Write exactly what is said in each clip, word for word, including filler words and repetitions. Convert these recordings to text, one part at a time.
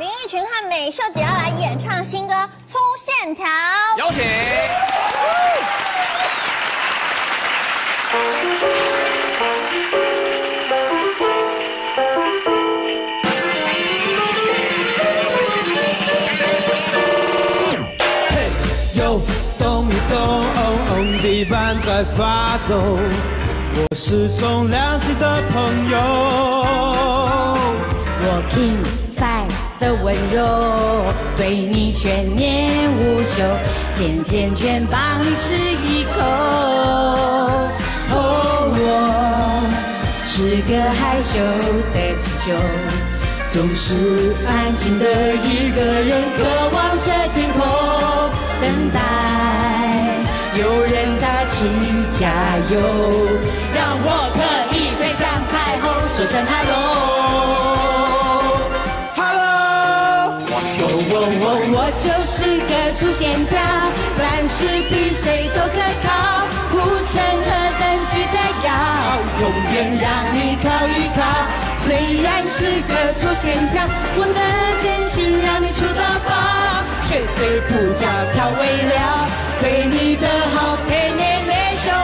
林奕群和美秀姐要来演唱新歌《粗线条》， 有请。 嘿，有动一动，地板在发抖，我是重量级的朋友。 我 king size 的温柔，对你全年无休，甜甜圈帮你吃一口。哦，我是个害羞的气球，总是安静的一个人，渴望着天空，等待有人打气加油，让我可以飞向彩虹，说声 hello。我我我就是个粗线条，但是比谁都可靠，护城河等级的药，永远让你靠一靠。虽然是个粗线条，我的真心让你出到爆，绝对不加调味料，对你的好甜甜的胸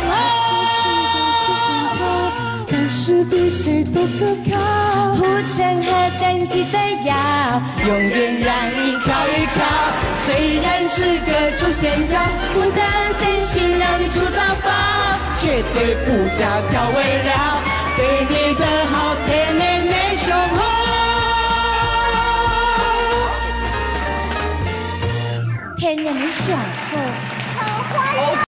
口，但是比谁都可靠，护城河等级的药，永远让你靠一靠。虽然是个粗线条，我的真心让你出到爆，绝对不加调味料，对你的好甜甜的胸口，甜甜的胸口。